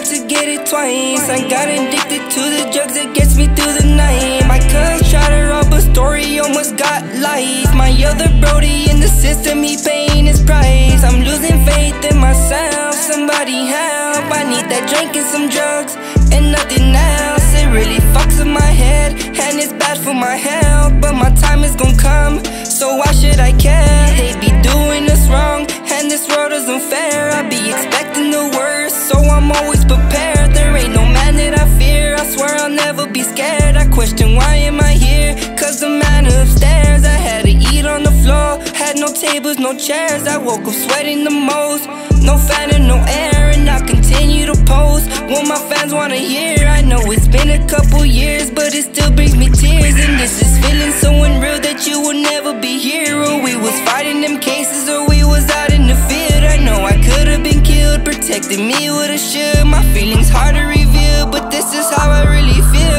to get it twice. I got addicted to the drugs that gets me through the night. My cuz tried to rob a story, almost got life. My other brody in the system, he paying his price. I'm losing faith in myself, somebody help. I need that drink and some drugs and nothing else. It really fucks with my head and it's bad for my health. But my time is gonna come, so why should I care? They be doing us wrong and this world is unfair. I be expecting the worst, so I'm always prepared. There ain't no man that I fear, I swear I'll never be scared. I question why am I here, cause the man upstairs. I had to eat on the floor, had no tables, no chairs. I woke up sweating the most, no fan and no air. And I continue to post what my fans wanna hear. I know it's been a couple years, but it still brings me tears. And this is feeling so unreal that you will never be here. Or we was fighting them cases, or we was out in the field. I know I could've been killed, protected me with a shield. My feelings hard to reveal, but this is how I really feel,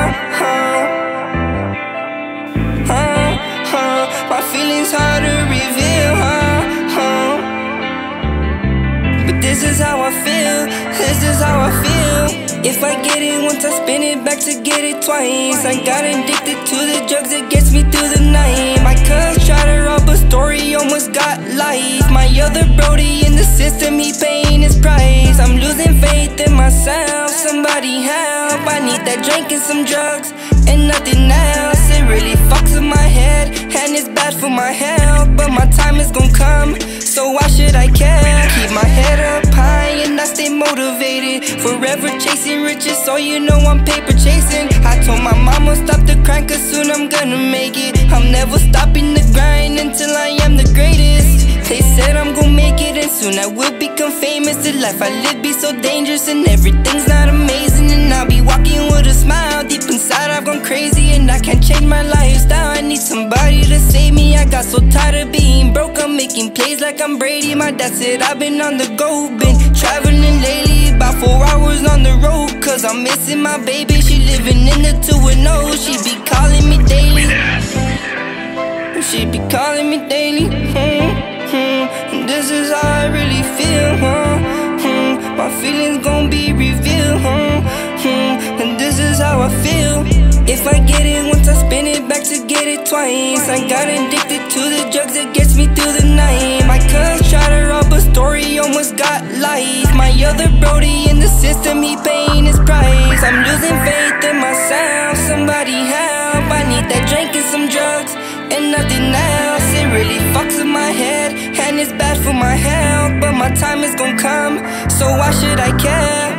My feelings hard to reveal, but this is how I feel, this is how I feel. If I get it once, I spin it back to get it twice. I got addicted to the drugs that gets me through the night. My cuz tried to rob a story, almost got life. My other brody in the system, he paying his price. I'm losing faith in myself, somebody help. I need that drink and some drugs and nothing else. It really fucks with my head and it's bad for my health. But my time is gonna come, so why should I care? Keep my head up high and I stay motivated. Forever chasing riches, so you know I'm paper chasing. I told my mama stop the crying, cause soon I'm gonna make it. I'm never stopping the grind until I am the greatest. They said I'm gonna make it and soon I will become famous. The life I live be so dangerous and everything's not amazing. And I'll be walking with a smile, deep inside I've gone crazy. And I can't change my lifestyle, I need somebody to save me. I got so tired of being broke, I'm making plays like I'm Brady. My dad said I've been on the go, been traveling lately, about 4 hours on the road. Cause I'm missing my baby, she living in the 2-0. She be calling me daily, she be calling me daily. And this is how I really feel, My feelings gon' be revealed, And this is how I feel. If I get it once, I spin it back to get it twice. I got addicted to the drugs that gets me through the night. My cuz tried to rob a story, almost got life. My other brody in the system, he paying his price. I'm losing faith in myself, somebody help. I need that drink and some drugs and nothing else. It really fucks with my head and it's bad for my health. But my time is gonna come, so why should I care?